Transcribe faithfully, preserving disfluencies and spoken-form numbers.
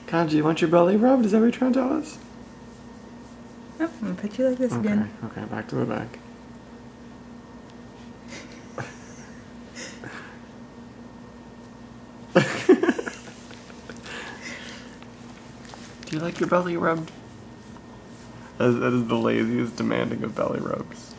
Kanji, you want your belly rubbed? Is that what you're trying to tell us? Yep, I'm gonna put you like this okay, again. Okay, back to the back. Do you like your belly rubbed? That is, that is the laziest demanding of belly rubs.